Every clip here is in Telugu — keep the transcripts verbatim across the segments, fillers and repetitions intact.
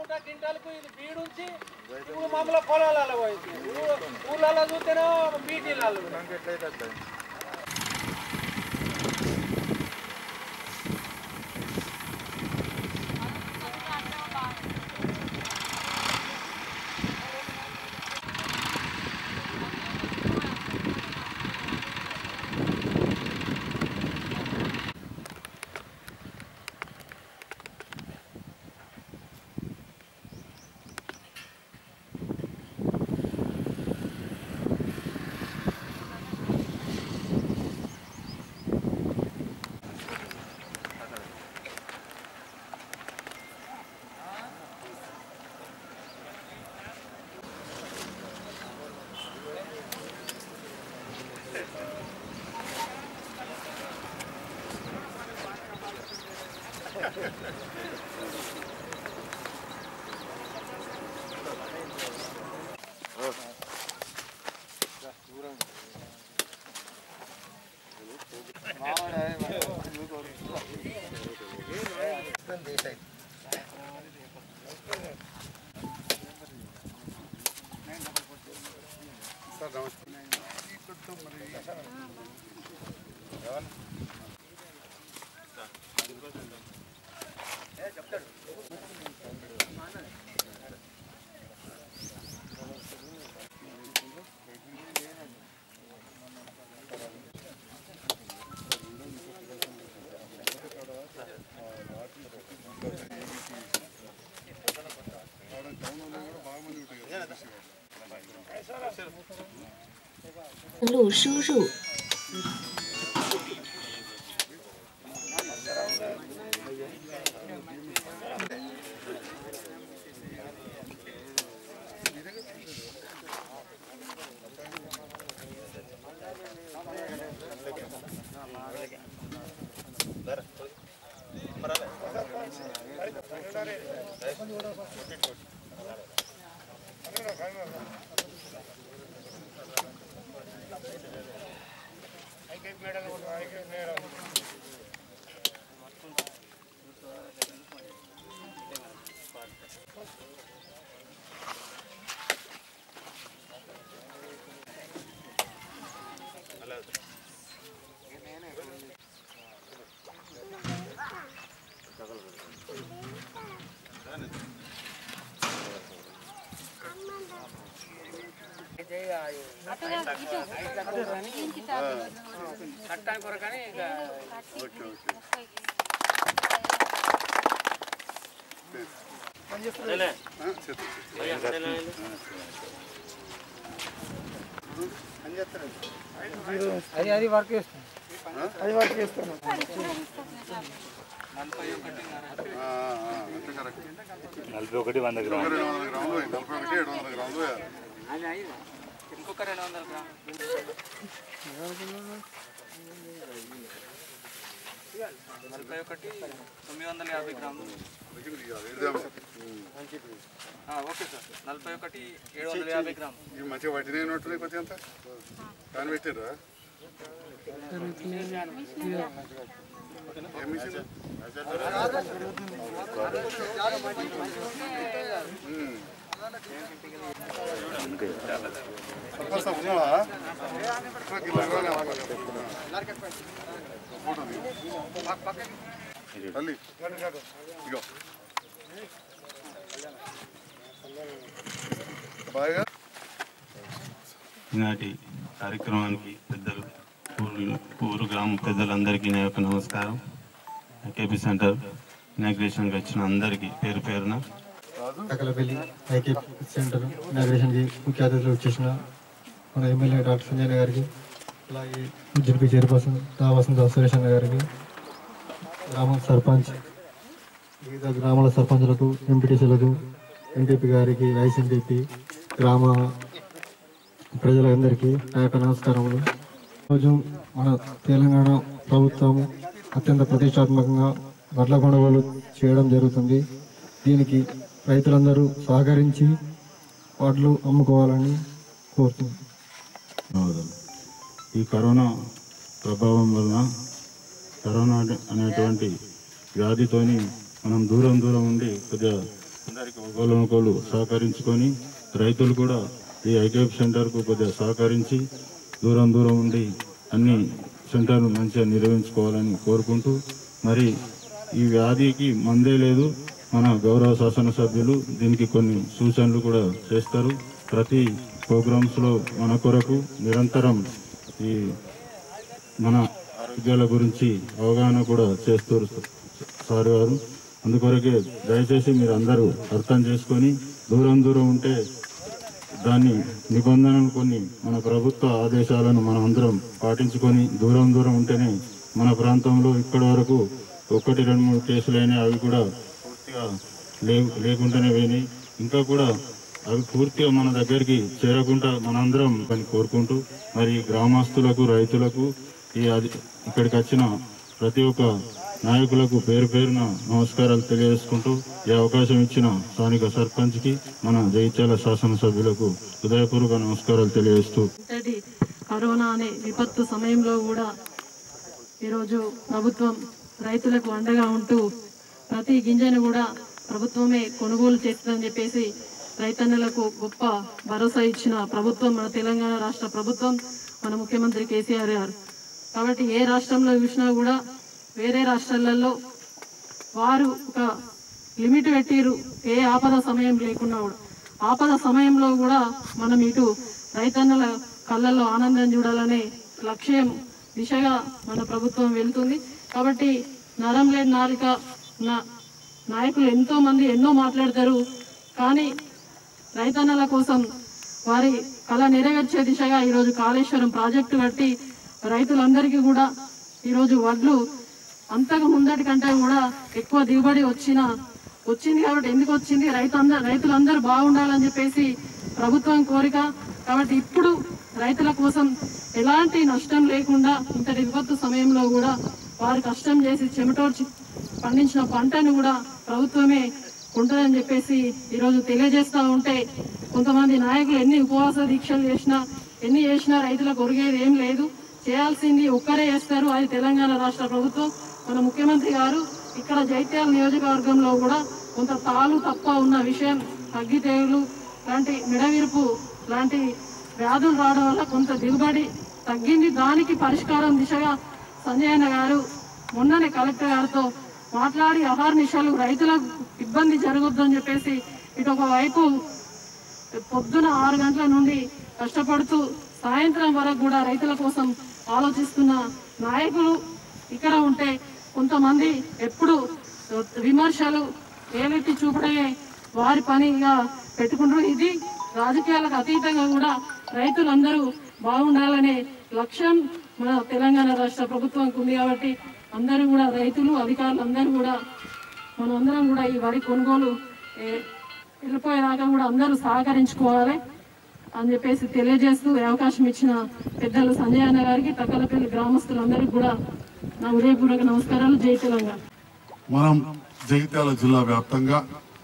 నూట క్వింటాలకు ఇది బీడుంచి ఇప్పుడు మామూలు పొలాలలో పోయింది ఊళ్ళలో చూస్తేనే బీటీలలో ఎట్లయితే 录输入。 అది అది వర్క్ చేస్తాను అది వర్క్ చేస్తాను నలభై ఒకటి వంద గ్రాములు ఇంకొక రెండు వందల గ్రాములు నలభై ఒకటి తొమ్మిది వందల యాభై గ్రాములు ఓకే సార్ నలభై ఒకటి ఏడు వందల యాభై గ్రాములు మంచిగా పట్టినట్టు కొద్దిగా అంత దాన్ని పెట్టిర్రా ఈనాటి కార్యక్రమానికి పెద్దలు ఊరు గ్రామ పెద్దలందరికీ నా యొక్క నమస్కారం. కేపీ సెంటర్ ఇనాగ్రేషన్కి వచ్చిన అందరికీ పేరు పేరున అకలపల్లి ఐకే సెంటర్ ఇనాగ్రేషన్కి ముఖ్య అతిథులు వచ్చేసిన మన ఎమ్మెల్యే డాక్టర్ సంజయ్ గారికి, అలాగే జడ్పీ చైర్పర్సన్ రావాల్సిన సురేష్ అన్న గారికి, గ్రామ సర్పంచ్ వివిధ గ్రామాల సర్పంచులకు, ఎంపీటీసీలకు, ఎంపీపీ గారికి, వైస్ ఎంపీపీ, గ్రామ ప్రజలందరికీ నా యొక్క నమస్కారములు. ఈరోజు మన తెలంగాణ ప్రభుత్వం అత్యంత ప్రతిష్టాత్మకంగా వడ్ల కొనుగోలు చేయడం జరుగుతుంది. దీనికి రైతులందరూ సహకరించి వడ్లు అమ్ముకోవాలని కోరుతున్నాను. ఈ కరోనా ప్రభావం వలన కరోనా అనేటువంటి వ్యాధితోని మనం దూరం దూరం ఉండి కొద్దిగా అందరికీ ఒకరినొకరు సహకరించుకొని రైతులు కూడా ఈ ఐకేపీ సెంటర్కు కొద్దిగా సహకరించి దూరం దూరం ఉండి అన్ని సెంటర్లు మంచిగా నిర్వహించుకోవాలని కోరుకుంటూ, మరి ఈ వ్యాధికి మందే లేదు. మన గౌరవ శాసనసభ్యులు దీనికి కొన్ని సూచనలు కూడా చేస్తారు. ప్రతి ప్రోగ్రామ్స్లో మన కొరకు నిరంతరం ఈ మన ఆరోగ్యాల గురించి అవగాహన కూడా చేస్తారు సార్ గారు. అందుకొరకే దయచేసి మీరు అందరూ అర్థం చేసుకొని దూరం దూరం ఉంటే దాన్ని నిబంధనలు కొన్ని మన ప్రభుత్వ ఆదేశాలను మనం అందరం పాటించుకొని దూరం దూరం ఉంటేనే మన ప్రాంతంలో ఇక్కడి వరకు ఒకటి రెండు మూడు కేసులైనా అవి కూడా పూర్తిగా లే లేకుండానే పోయినాయి. ఇంకా కూడా అవి పూర్తిగా మన దగ్గరికి చేరకుండా మనందరం అని కోరుకుంటూ, మరి గ్రామస్తులకు రైతులకు ఈ అది ఇక్కడికి వచ్చిన ప్రతి ఒక్క నాయకులకు పేరు పేరున నమస్కారాలు తెలియజేసుకుంటూ, ఈ అవకాశం ఇచ్చిన స్థానిక సర్పంచ్కి మన జగిత్యాల శాసనసభ్యులకు హృదయపూర్వక నమస్కారాలు తెలియజేస్తూ, కరోనా అనే విపత్తు సమయంలో కూడా ఈరోజు ప్రభుత్వం రైతులకు అండగా ఉంటూ ప్రతి గింజను కూడా ప్రభుత్వమే కొనుగోలు చేస్తుందని చెప్పేసి రైతన్నలకు గొప్ప భరోసా ఇచ్చిన ప్రభుత్వం మన తెలంగాణ రాష్ట్ర ప్రభుత్వం, మన ముఖ్యమంత్రి కేసీఆర్ గారు. కాబట్టి ఏ రాష్ట్రంలో చూసినా కూడా వేరే రాష్ట్రాలలో వారు ఒక లిమిట్ పెట్టిరు, ఏ ఆపద సమయం లేకున్నా కూడా. ఆపద సమయంలో కూడా మనం ఇటు రైతన్నల కళ్ళల్లో ఆనందం చూడాలనే లక్ష్యం దిశగా మన ప్రభుత్వం వెళ్తుంది. కాబట్టి నరం లేని నాలిక నా నాయకులు ఎంతో మంది ఎన్నో మాట్లాడతారు, కానీ రైతన్నల కోసం వారి కళ నెరవేర్చే దిశగా ఈరోజు కాళేశ్వరం ప్రాజెక్టు కట్టి రైతులందరికీ కూడా ఈరోజు వడ్లు అంతకు ముందటి కంటే కూడా ఎక్కువ దిగుబడి వచ్చిన వచ్చింది. కాబట్టి ఎందుకు వచ్చింది, రైతు అందరు రైతులందరూ బాగుండాలని చెప్పేసి ప్రభుత్వం కోరిక. కాబట్టి ఇప్పుడు రైతుల కోసం ఎలాంటి నష్టం లేకుండా ఇంతటి విపత్తు సమయంలో కూడా వారు కష్టం చేసి చెమటోర్చి పండించిన పంటను కూడా ప్రభుత్వమే ఉంటుందని చెప్పేసి ఈరోజు తెలియజేస్తూ ఉంటే, కొంతమంది నాయకులు ఎన్ని ఉపవాస దీక్షలు చేసినా ఎన్ని చేసినా రైతులకు ఒరిగేది ఏం లేదు. చేయాల్సింది ఒక్కరే చేస్తారు, అది తెలంగాణ రాష్ట్ర ప్రభుత్వం, మన ముఖ్యమంత్రి గారు. ఇక్కడ జైత్యాల నియోజకవర్గంలో కూడా కొంత తాలు తప్ప ఉన్న విషయం, అగ్గి తెగులు లాంటి మెడవిరుపు లాంటి వ్యాధులు రావడం వల్ల కొంత దిగుబడి తగ్గింది. దానికి పరిష్కారం దిశగా సంజయ్ అన్న గారు మొన్ననే కలెక్టర్ గారితో మాట్లాడి అహర్నిశలు రైతులకు ఇబ్బంది జరగొద్దని చెప్పేసి ఇటు ఒకవైపు పొద్దున ఆరు గంటల నుండి కష్టపడుతూ సాయంత్రం వరకు కూడా రైతుల కోసం ఆలోచిస్తున్న నాయకులు ఇక్కడ ఉంటే, కొంతమంది ఎప్పుడు విమర్శలు ఏలెత్తి చూపడమే వారి పనిగా పెట్టుకుంటారు. ఇది రాజకీయాలకు అతీతంగా కూడా రైతులందరూ బాగుండాలనే లక్ష్యం మన తెలంగాణ రాష్ట్ర ప్రభుత్వానికి ఉంది. కాబట్టి అందరూ కూడా రైతులు అధికారులు అందరూ కూడా మనం అందరం కూడా ఈ వరి కొనుగోలు వెళ్ళిపోయేదాకా కూడా అందరూ సహకరించుకోవాలి అని చెప్పేసి తెలియజేస్తూ అవకాశం ఇచ్చిన పెద్దలు సంజయ్ అన్న గారికి, తక్కలపల్లి గ్రామస్తులందరికీ కూడా నా హృదయపూర్వక నమస్కారాలు. జై తెలంగాణ. మనం జగిత్యాల జిల్లా వ్యాప్తంగా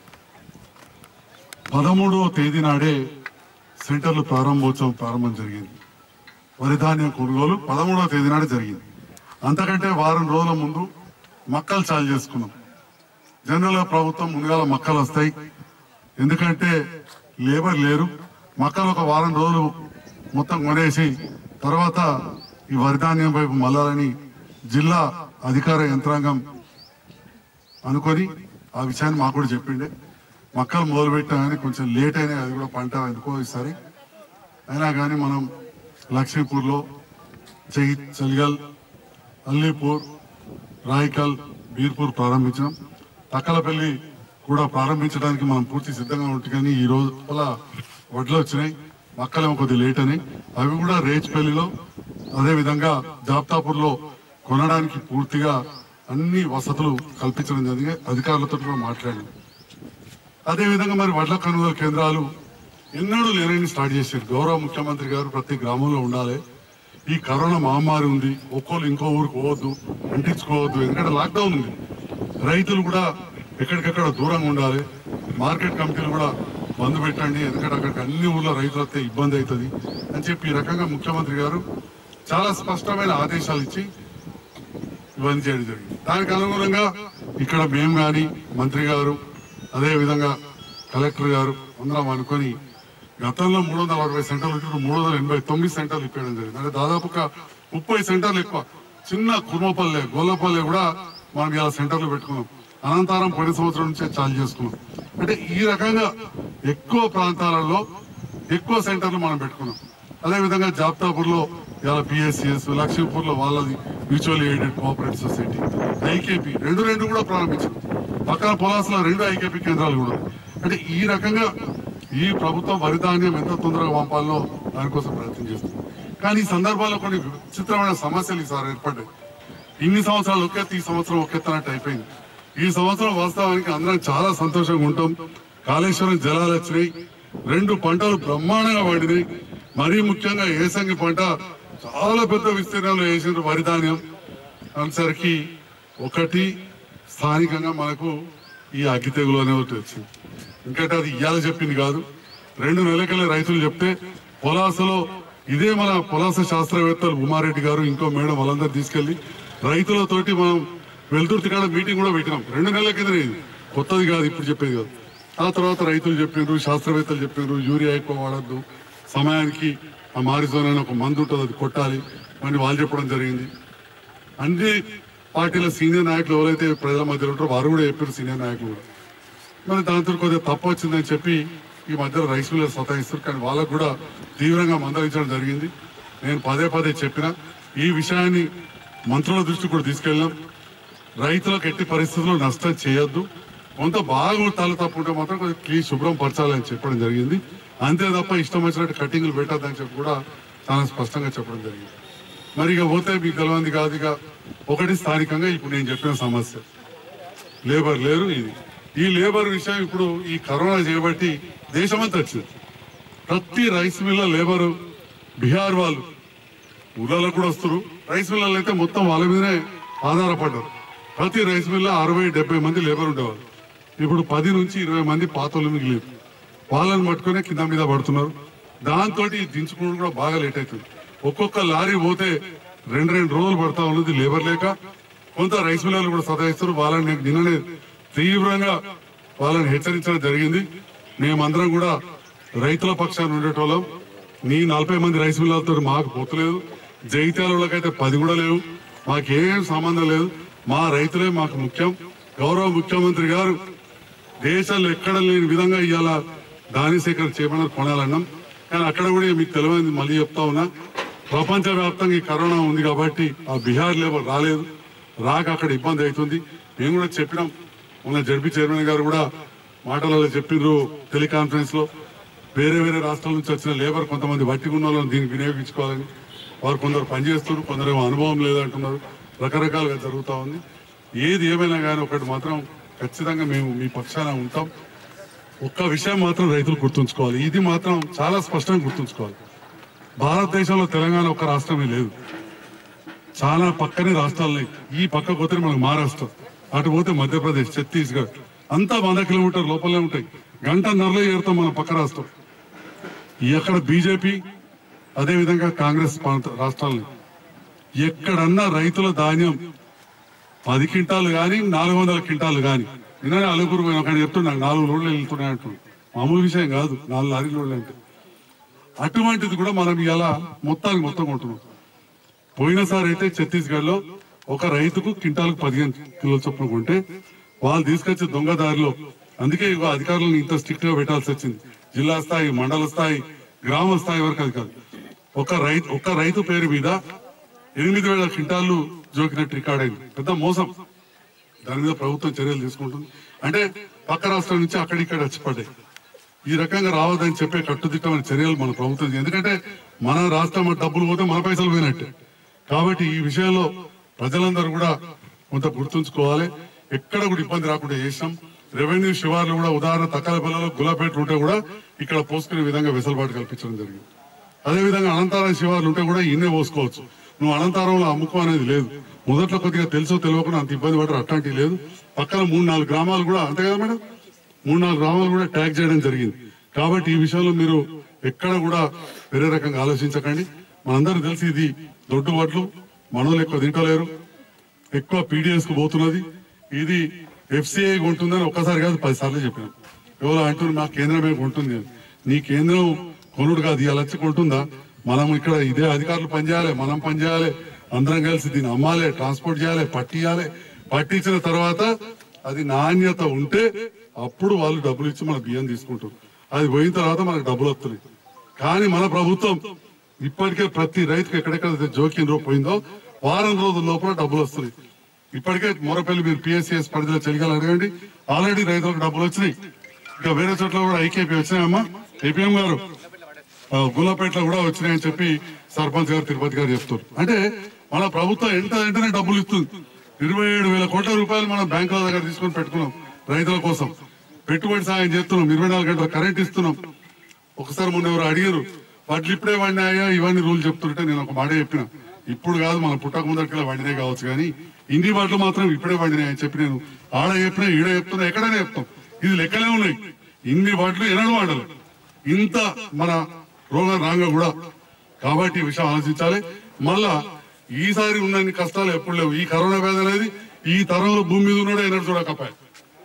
పదమూడవ తేదీ నాడే సెంటర్లు ప్రారంభోత్సవం ప్రారంభం జరిగింది. వరి ధాన్యం కొనుగోలు పదమూడవ తేదీ నాడే జరిగింది. అంతకంటే వారం రోజుల ముందు మక్కలు చాలు చేసుకున్నాం. జనరల్గా ప్రభుత్వం ముందుగా మక్కలు వస్తాయి, ఎందుకంటే లేబర్ లేరు. మక్కలు ఒక వారం రోజులు మొత్తం కొనేసి తర్వాత ఈ వరి ధాన్యం వైపు మళ్ళాలని జిల్లా అధికార యంత్రాంగం అనుకొని ఆ విషయాన్ని మాకు కూడా చెప్పిండే. మక్కలు మొదలుపెట్టాం కానీ కొంచెం లేట్ అయినాయి, అది కూడా పంట ఎందుకో ఈసారి. అయినా కానీ మనం లక్ష్మీపూర్లో, జగి చలిగల్, అల్లీపూర్, రాయికల్, బీర్పూర్ ప్రారంభించినాం. తక్కలపల్లి కూడా ప్రారంభించడానికి మనం పూర్తి సిద్ధంగా ఉంటుంది. కానీ ఈ రోజు వల్ల వడ్లు వచ్చినాయి, మక్కలేమో కొద్దిగా లేట్ అని. అవి కూడా రేజ్పల్లిలో, అదేవిధంగా జాబ్తాపూర్లో కొనడానికి పూర్తిగా అన్ని వసతులు కల్పించడం జరిగింది. అధికారులతో కూడా మాట్లాడాం. అదేవిధంగా మరి వడ్ల కొనుగోలు కేంద్రాలు ఎన్నడూ లేనని స్టార్ట్ చేశారు. గౌరవ ముఖ్యమంత్రి గారు ప్రతి గ్రామంలో ఉండాలి, ఈ కరోనా మహమ్మారి ఉంది, ఒక్కోళ్ళు ఇంకో ఊరికి పోవద్దు, అంటించుకోవద్దు, ఎందుకంటే లాక్డౌన్ ఉంది. రైతులు కూడా ఎక్కడికెక్కడ దూరంగా ఉండాలి, మార్కెట్ కమిటీలు కూడా బంద్ పెట్టండి, ఎందుకంటే అక్కడికి అన్ని ఊర్లో రైతులు వస్తే ఇబ్బంది అవుతుంది అని చెప్పి ఈ రకంగా ముఖ్యమంత్రి గారు చాలా స్పష్టమైన ఆదేశాలు ఇచ్చి ఇవన్నీ చేయడం జరిగింది. దానికి అనుగుణంగా ఇక్కడ మేము కానీ మంత్రి గారు, అదేవిధంగా కలెక్టర్ గారు అందరం అనుకొని గతంలో మూడు వందల అరవై సెంటర్లు ఇప్పుడు మూడు వందల ఎనభై తొమ్మిది సెంటర్లు ఇప్పేయడం జరిగింది. అంటే దాదాపుగా ముప్పై సెంటర్లు ఎక్కువ. చిన్న కుర్మపల్లె గొల్లపల్లె కూడా మనం ఇలా సెంటర్లు పెట్టుకున్నాం. అనంతరం పది సంవత్సరాల నుంచే చాలు చేసుకున్నాం. అంటే ఈ రకంగా ఎక్కువ ప్రాంతాలలో ఎక్కువ సెంటర్లు మనం పెట్టుకున్నాం. అదేవిధంగా జాబ్తాపూర్ లో ఇలా పిఎస్సిఎస్, లక్ష్మీపూర్ లో వాళ్ళది mutual aided cooperative society, IKP రెండు రెండు కూడా ప్రారంభించాం. పక్కన పొలాసులో రెండు ఐకేపీ కేంద్రాలు కూడా. అంటే ఈ రకంగా ఈ ప్రభుత్వం వరి ధాన్యం ఎంత తొందరగా పంపాలో దానికోసం ప్రయత్నం చేస్తుంది. కానీ ఈ సందర్భాల్లో కొన్ని విచిత్రమైన సమస్యలు ఈసారి ఏర్పడ్డాయి. ఇన్ని సంవత్సరాలు ఒకెత్తి ఈ సంవత్సరం ఒకెత్తనట్టు అయిపోయింది. ఈ సంవత్సరం వాస్తవానికి అందరం చాలా సంతోషంగా ఉంటాం. కాళేశ్వరం జలాలు వచ్చినాయి, రెండు పంటలు బ్రహ్మాండంగా పండినాయి. మరీ ముఖ్యంగా ఏసంగి పంట చాలా పెద్ద విస్తీర్ణంలో వేసిన వరి ధాన్యం అనేసరికి ఒకటి స్థానికంగా మనకు ఈ అగ్గి తెగులు అనే ఒకటి వచ్చింది. ఇంకంటే అది ఇయ్యాల చెప్పింది కాదు, రెండు నెలలకెళ్ళి రైతులు చెప్తే పొలాసలో ఇదే మన పొలాస శాస్త్రవేత్తలు ఉమారెడ్డి గారు ఇంకో మేడం వాళ్ళందరూ తీసుకెళ్లి రైతులతోటి మనం వెలుతుర్తి కాడ మీటింగ్ కూడా పెట్టినాం. రెండు నెలల కింద ఇది కొత్తది కాదు, ఇప్పుడు చెప్పేది కాదు. ఆ తర్వాత రైతులు చెప్పిండ్రు, శాస్త్రవేత్తలు చెప్పిండ్రు, యూరియా ఎక్కువ వాడద్దు, సమయానికి ఆ మారిజోన్ అని ఒక మందు ఉంటుంది అది కొట్టాలి అని వాళ్ళు చెప్పడం జరిగింది. అన్ని పార్టీల సీనియర్ నాయకులు ఎవరైతే ప్రజల మధ్యలో ఉంటారో వారు కూడా చెప్పారు, సీనియర్ నాయకులు కూడా. మరి దాంతో కొద్దిగా తప్పు వచ్చిందని చెప్పి ఈ మధ్యలో రైస్ మిల్లర్ సతాయిస్తారు. కానీ వాళ్ళకు కూడా తీవ్రంగా మందలించడం జరిగింది. నేను పదే పదే చెప్పిన ఈ విషయాన్ని మంత్రుల దృష్టికి కూడా తీసుకెళ్ళాం. రైతులకు ఎట్టి పరిస్థితుల్లో నష్టం చేయొద్దు, కొంత బాగా తల తప్పు ఉంటే మాత్రం కొంచెం క్లీన్ శుభ్రం పరచాలని చెప్పడం జరిగింది. అంతే తప్ప ఇష్టం వచ్చినట్టు కటింగ్లు పెట్టద్దని చెప్పి కూడా చాలా స్పష్టంగా చెప్పడం జరిగింది. మరి ఇక పోతే మీకు తెలవంది కాదు. ఇక ఒకటి స్థానికంగా ఇప్పుడు నేను చెప్పిన సమస్య లేబర్ లేరు. ఇది ఈ లేబర్ విషయం ఇప్పుడు ఈ కరోనా చేయబట్టి దేశమంతా వచ్చింది. ప్రతి రైస్ మిల్ల లేబరు బీహార్ వాళ్ళు ఊళ్ళలో కూడా వస్తారు. రైస్ మిల్లలు అయితే మొత్తం వాళ్ళ మీదనే ఆధారపడ్డారు. ప్రతి రైస్ మిల్ల అరవై డెబ్బై మంది లేబర్ ఉండేవాళ్ళు. ఇప్పుడు పది నుంచి ఇరవై మంది పాతలు మిగిలేదు. వాళ్ళని పట్టుకునే కింద మీద పడుతున్నారు. దాంతో దించుకోవడం కూడా బాగా లేట్ అవుతుంది. ఒక్కొక్క లారీ పోతే రెండు రెండు రోజులు పడతా ఉన్నది లేబర్ లేక. కొంత రైస్ మిల్లర్లు కూడా సతాయిస్తారు. వాళ్ళని నిన్ననే తీవ్రంగా వాళ్ళని హెచ్చరించడం జరిగింది. మేమందరం కూడా రైతుల పక్షాన్ని ఉండేటోళ్ళం. నీ నలభై మంది రైస్ మిల్లర్లతో మాకు పోతలేదు, జగిత్యాలకైతే పది కూడా లేవు, మాకేం సంబంధం లేదు, మా రైతులే మాకు ముఖ్యం. గౌరవ ముఖ్యమంత్రి గారు దేశంలో ఎక్కడ లేని విధంగా ఇవాళ ధాన్య సేకరణ చేయమన్నారు, కొనాలన్నాం. కానీ అక్కడ కూడా మీకు తెలియదు, మళ్ళీ చెప్తా ఉన్నా, ప్రపంచ వ్యాప్తంగా ఈ కరోనా ఉంది కాబట్టి ఆ బీహార్ లేబర్ రాలేదు. రాక అక్కడ ఇబ్బంది అవుతుంది. మేము కూడా చెప్పినాం. మొన్న జడ్పీ చైర్మన్ గారు కూడా మాటలలో చెప్పిండ్రు టెలికాన్ఫరెన్స్ లో, వేరే వేరే రాష్ట్రాల నుంచి వచ్చిన లేబర్ కొంతమంది వట్టిగా ఉన్న వాళ్ళని దీనికి వినియోగించుకోవాలని. వారు కొందరు పనిచేస్తున్నారు, కొందరు అనుభవం లేదంటున్నారు. రకరకాలుగా జరుగుతూ ఉంది. ఏది ఏమైనా కానీ ఒకటి మాత్రం ఖచ్చితంగా మేము మీ పక్షాన ఉంటాం. ఒక్క విషయం మాత్రం రైతులు గుర్తుంచుకోవాలి, ఇది మాత్రం చాలా స్పష్టంగా గుర్తుంచుకోవాలి. భారతదేశంలో తెలంగాణ ఒక రాష్ట్రమే లేదు, చాలా పక్కనే రాష్ట్రాలు. ఈ పక్క పోతే మనకు మహారాష్ట్ర, అటు పోతే మధ్యప్రదేశ్, ఛత్తీస్గఢ్, అంతా వంద కిలోమీటర్ లోపలే ఉంటాయి. గంటన్నరలో చేరుతాం మన పక్క రాష్ట్రం. ఎక్కడ బీజేపీ అదేవిధంగా కాంగ్రెస్ రాష్ట్రాలని ఎక్కడన్నా రైతుల ధాన్యం పది క్వింటాలు కానీ నాలుగు వందల క్వింటాలు కానీ, నిన్న అలుగురు ఒకటి చెప్తున్నా నాలుగు రోడ్లు వెళ్తున్నాయి అంటున్నాడు. మామూలు విషయం కాదు, నాలుగు లారీ రోడ్లు అంటే. అటువంటిది కూడా మనం ఇలా మొత్తానికి మొత్తం కొంటున్నాం. పోయినసారి అయితే ఛత్తీస్గఢ్ లో ఒక రైతుకు క్వింటాలకు పదిహేను కిలోల చొప్పున కొంటే వాళ్ళు తీసుకొచ్చే దొంగదారిలో, అందుకే ఇక అధికారులను ఇంత స్ట్రిక్ట్ గా పెట్టాల్సి వచ్చింది. జిల్లా స్థాయి, మండల స్థాయి, గ్రామ స్థాయి వరకు అది కాదు. ఒక రైతు ఒక రైతు పేరు మీద ఎనిమిది వేల క్వింటాలు జోకినట్టు రికార్డ్ అయింది. పెద్ద మోసం. దాని మీద ప్రభుత్వం చర్యలు తీసుకుంటుంది. అంటే పక్క రాష్ట్రం నుంచి అక్కడిక్కడ వచ్చి పడ్డాయి. ఈ రకంగా రావద్దని చెప్పే కట్టుదిట్టమైన చర్యలు మన ప్రభుత్వం. ఎందుకంటే మన రాష్ట్రం డబ్బులు పోతే మన పైసలు పోయినట్టే. కాబట్టి ఈ విషయంలో ప్రజలందరూ కూడా కొంత గుర్తుంచుకోవాలి. ఎక్కడ కూడా ఇబ్బంది రాకుండా చేసినాం. రెవెన్యూ శివార్లు కూడా ఉదాహరణ తక్కలపల్లిలో గులాపేట ఉంటే కూడా ఇక్కడ పోసుకునే విధంగా వెసులుబాటు కల్పించడం జరిగింది. అదేవిధంగా అనంతారం శివార్లు ఉంటే కూడా ఇన్నే పోసుకోవచ్చు. నువ్వు అనంతారంలో అమ్ముకో అనేది లేదు. మొదట్లో కొద్దిగా తెలుసో తెలియకుండా అంత ఇబ్బంది పడరు, అట్లాంటివి లేదు. పక్కన మూడు నాలుగు గ్రామాలు కూడా అంతే కదా మేడం, మూడు నాలుగు గ్రామాలు కూడా ట్యాగ్ చేయడం జరిగింది. కాబట్టి ఈ విషయంలో మీరు ఎక్కడ కూడా వేరే రకంగా ఆలోచించకండి. మనందరూ తెలిసి ఇది దొడ్డు వడ్లు, మనోళ్ళు ఎక్కువ తింటలేరు, ఎక్కువ పీడిఎస్ కు పోతున్నది. ఇది ఎఫ్సిఐ ఉంటుందని ఒక్కసారి కాదు పది సార్లు చెప్పినాం. ఎవరో అంటున్నారు మా కేంద్రమే కొంటుంది. నీ కేంద్రం కొనుడు కాదు, ఇవాళ వచ్చి కొంటుందా? మనం ఇక్కడ ఇదే అధికారులు పనిచేయాలి, మనం పనిచేయాలి, అందరం కలిసి దీన్ని అమ్మాలి, ట్రాన్స్పోర్ట్ చేయాలి, పట్టియాలి. పట్టించిన తర్వాత అది నాణ్యత ఉంటే అప్పుడు వాళ్ళు డబ్బులు ఇచ్చి మన బియ్యం తీసుకుంటారు. అది పోయిన తర్వాత మనకు డబ్బులు వస్తున్నాయి. కానీ మన ప్రభుత్వం ఇప్పటికే ప్రతి రైతుకు ఎక్కడెక్కడ జోక్యం పోయిందో వారం రోజుల లోపల డబ్బులు వస్తున్నాయి. ఇప్పటికే మొరపల్లి మీరు పిఎస్సిఎస్ పరిధిలో చెలిగలు అడగండి, ఆల్రెడీ రైతులకు డబ్బులు వచ్చినాయి. ఇంకా వేరే చోట్ల కూడా ఐకేపీ వచ్చినాయమ్మా, ఏపీఎం గారు గుల్లపేటలో కూడా వచ్చినాయని చెప్పి సర్పంచ్ గారు తిరుపతి గారు చెప్తారు. అంటే మన ప్రభుత్వం ఎంత వెంటనే డబ్బులు ఇస్తుంది. ఇరవై ఏడు వేల కోట్ల రూపాయలు మనం బ్యాంకుల దగ్గర తీసుకొని పెట్టుకున్నాం రైతుల కోసం, పెట్టుబడి సాయం చేస్తున్నాం, ఇరవై నాలుగు గంటల కరెంట్ ఇస్తున్నాం. ఒకసారి మొన్న ఎవరు అడిగారు వాటిని ఇప్పుడే వండినాయా ఇవన్నీ రూల్ చెప్తుంటే నేను ఒక మాట చెప్పిన, ఇప్పుడు కాదు మన పుట్టక ముందరికెళ్ళి వండినే కావచ్చు కానీ ఇన్ని వాటిలో మాత్రం ఇప్పుడే వండినాయని చెప్పి నేను ఆడ చెప్పినా ఈడ చెప్తున్నా ఎక్కడైనా చెప్తాం. ఇది లెక్కలే ఉన్నాయి, ఇన్ని వాటిలో ఎన్నడూ వాడలు ఇంత మన రోగం రాంగ కూడా. కాబట్టి ఈ విషయం ఆలోచించాలి. మళ్ళా ఈసారి ఉన్న కష్టాలు ఎప్పుడు లేవు. ఈ కరోనా వ్యాధి అనేది ఈ తరంలో భూమి మీద ఉన్నాడే ఎన్నడూ చూడకపోయా.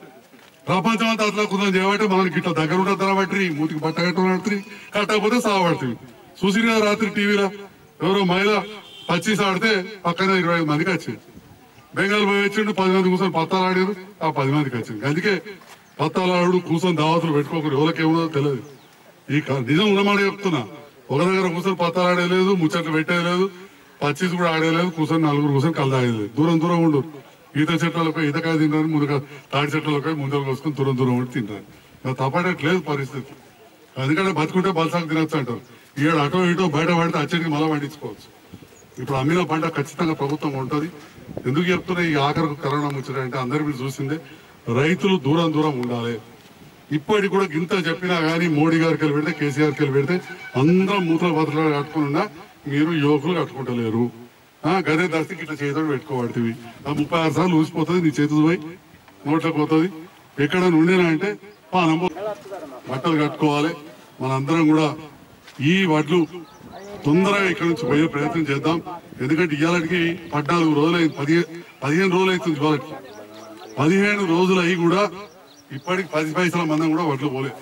ప్రపంచం అంతా అట్లా కుదరం చేయబట్టి మనకి ఇట్లా దగ్గర ఉంటుంది తరబట్టి మూతికి బట్ట కట్టబడుతుంది, కట్టకపోతే సాగబడుతుంది. చూసినా రాత్రి టీవీలో ఎవరో మహిళ పచ్చీస్ ఆడితే పక్కన ఇరవై ఐదు మందికి వచ్చింది. బెంగాల్ పోయి వచ్చిండు, పది మంది కూర్చొని పత్తాలు ఆడారు, ఆ పది మందికి వచ్చింది. అందుకే పత్తాలు ఆడు కూర్చొని దావతులు పెట్టుకోకూడదు, ఎవరికి ఏమో తెలియదు. ఈ నిజం ఉన్నమాట చెప్తున్నా, ఒక దగ్గర కూర్చొని పత్తాలు ఆడేలేదు, ముచ్చట్లు పెట్టేయలేదు, పచ్చీస్ కూడా ఆడేలేదు, కూర్చొని నలుగురు కూర్చొని కళ్ళు తాగేలేదు. దూరం దూరం ఉండు. ఈత చెట్లపై ఈతకాయ తింటారు, ముందుగా తాడి చెట్లపై ముందుకు కోసుకొని దూరం దూరం ఉండి తింటారు. తప్పటట్లేదు పరిస్థితి. ఎందుకంటే బతుకుంటే బలసాకు తినొచ్చు అంటారు. ఈడ అటో ఇటో బయట పడితే అచ్చడికి మళ్ళీ పండించుకోవచ్చు. ఇప్పుడు అమ్మిన పంట ఖచ్చితంగా ప్రభుత్వం ఉంటుంది. ఎందుకు చెప్తున్నా ఈ ఆఖరికి కరోనా ముచ్చటంటే అందరి మీరు చూసిందే, రైతులు దూరం దూరం ఉండాలి. ఇప్పటికి కూడా ఇంత చెప్పినా కానీ మోడీ గారికి వెళ్ళి పెడితే కేసీఆర్కి వెళ్ళి పెడితే అందరం మూతల బతులు కట్టుకున్నా మీరు యువకులు కట్టుకుంటలేరు. గదే దర్శకి ఇట్లా చేతులు పెట్టుకోబడుతుంది. ఆ ముప్పై ఆరు సార్లు ఊసిపోతుంది, నీ చేతులు పోయి నోట్లోకి పోతుంది. ఎక్కడ నుండినా అంటే పానం బట్టలు కట్టుకోవాలి. మనందరం కూడా ఈ వడ్లు తొందరగా ఇక్కడ నుంచి పోయే ప్రయత్నం చేద్దాం. ఎందుకంటే ఇవాళకి పద్నాలుగు రోజులు అయింది, పదిహేను పదిహేను రోజులు అవుతుంది. ఇవాళకి పదిహేను రోజులు అయి కూడా ఇప్పటికి పది పైసల మందం కూడా వడ్లు పోలేదు.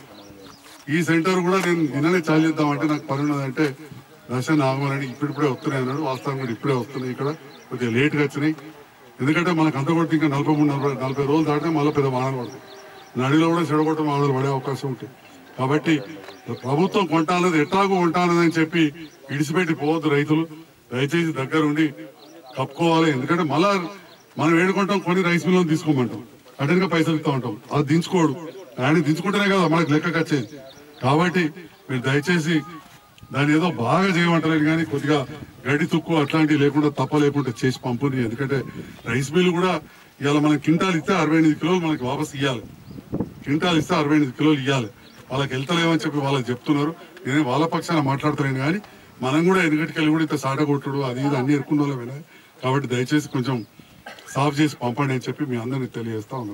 ఈ సెంటర్ కూడా నేను నిన్ననే చాలు చేద్దామంటే నాకు పని ఉన్నదంటే దర్శనం ఆగమని ఇప్పుడిప్పుడే వస్తున్నాయి అన్నాడు. వాస్తవం కూడా ఇప్పుడే వస్తున్నాయి, ఇక్కడ కొద్దిగా లేట్గా వచ్చినాయి. ఎందుకంటే మనకు అంత కొట్టి ఇంకా నలభై మూడు నలభై నలభై రోజులు దాటితే మళ్ళీ పెద్ద వానలు పడతాయి. నడిలో కూడా చెడగొట్టడం వానలు పడే అవకాశం ఉంటుంది. కాబట్టి ప్రభుత్వం కొంటానది ఎట్లాగో కొంటానని చెప్పి ఇడిచిపెట్టి పోవద్దు. రైతులు దయచేసి దగ్గర ఉండి కప్పుకోవాలి. ఎందుకంటే మళ్ళా మనం ఏడుకుంటాం, కొన్ని రైస్ మిల్లు తీసుకోమంటాం, అటెన్గా పైసలు ఇస్తా ఉంటాం. అది దించుకోడు, ఆయన దించుకుంటేనే కదా మనకు లెక్కకు వచ్చేది. కాబట్టి మీరు దయచేసి దాన్ని ఏదో బాగా చేయమంటలేదు కానీ కొద్దిగా గడ్డి తుక్కు అట్లాంటివి లేకుండా తప్ప లేకుండా చేసి పంపుని. ఎందుకంటే రైస్ మిల్లు కూడా ఇవాళ మనం కింటాలు ఇస్తే అరవై ఎనిమిది కిలోలు మనకి వాపస్ ఇవ్వాలి. కింటాలు ఇస్తే అరవై ఎనిమిది కిలోలు ఇవ్వాలి. వాళ్ళకి వెళ్తలేమని చెప్పి వాళ్ళకి చెప్తున్నారు. నేను వాళ్ళ పక్షాన మాట్లాడతలేను కానీ మనం కూడా ఎన్నికటికి వెళ్ళి కూడా ఇంత సాట కొట్టుడు అది ఇది అన్ని ఎరుకున్న వాళ్ళమే. కాబట్టి దయచేసి కొంచెం సాఫ్ చేసి పంపండి అని చెప్పి మీ అందరినీ తెలియజేస్తా ఉన్నాను.